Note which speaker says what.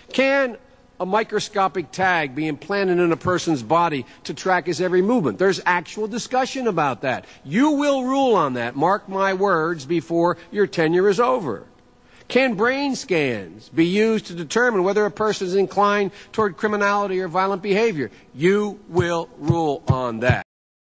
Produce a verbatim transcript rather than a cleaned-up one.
Speaker 1: Can a microscopic tag be implanted in a person's body to track his every movement? There's actual discussion about that. You will rule on that, mark my words, before your tenure is over. Can brain scans be used to determine whether a person is inclined toward criminality or violent behavior? You will rule on that.